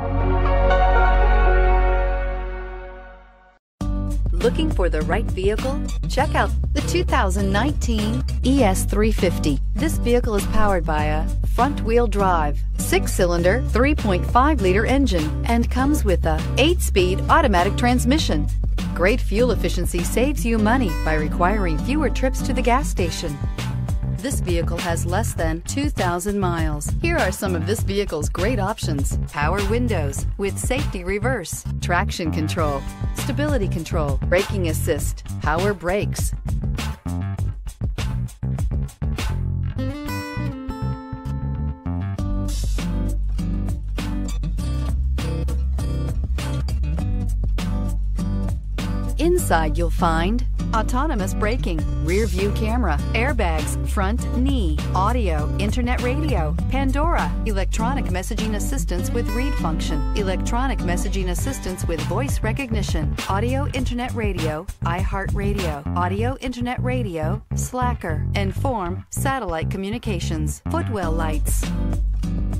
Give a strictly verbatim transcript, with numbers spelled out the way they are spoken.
Looking for the right vehicle? Check out the two thousand nineteen E S three fifty. This vehicle is powered by a front-wheel drive, six-cylinder, three point five liter engine, and comes with a eight-speed automatic transmission. Great fuel efficiency saves you money by requiring fewer trips to the gas station. This vehicle has less than two thousand miles. Here are some of this vehicle's great options: power windows with safety reverse, traction control, stability control, braking assist, power brakes. Inside you'll find autonomous braking, rear view camera, airbags, front knee, audio, internet radio, Pandora, electronic messaging assistance with read function, electronic messaging assistance with voice recognition, audio internet radio, iHeartRadio, audio internet radio, Slacker, and Form satellite communications, footwell lights.